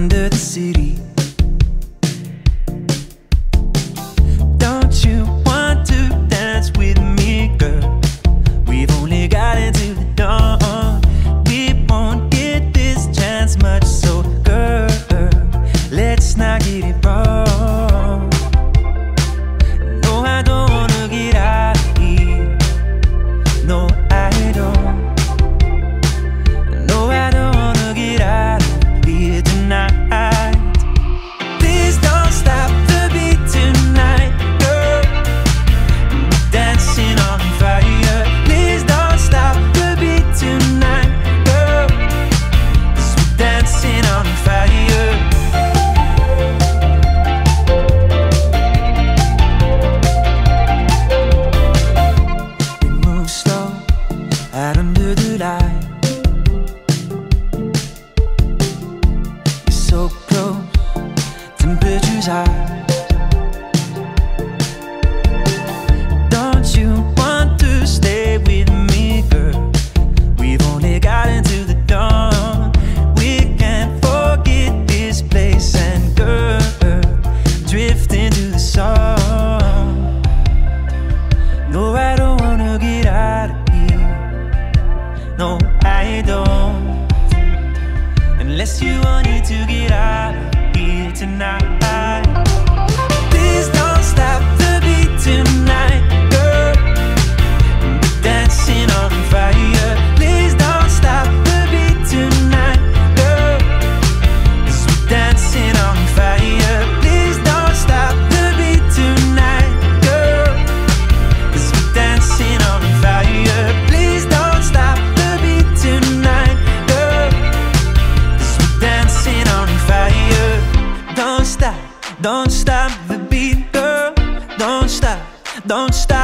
under the city. Don't you want to dance with me, girl? We've only got into the dawn. We won't get this chance much, so girl, let's not get it wrong. No, I don't wanna get out of here. No, I don't. No, I don't wanna get out of here tonight. Please don't stop the beat tonight, girl. We're dancing on fire. Please don't stop the beat tonight, girl, 'cause we're dancing on fire. We move slow out under the light. You're so close, temperature's high. Don't you want to stay with me, girl? We've only got into the dawn. We can't forget this place, and girl, drift into the song. No, I don't wanna get out of here. No, I don't. Unless you wanted to get out of here tonight. Please don't stop the beat tonight, girl. We're dancing on fire. Please don't stop the beat tonight, girl, 'cause we're dancing on fire. Please don't stop the beat tonight, girl, 'cause we're dancing on fire. Please don't stop the beat tonight, girl, 'cause we're dancing on fire. Don't stop the beat, girl. Don't stop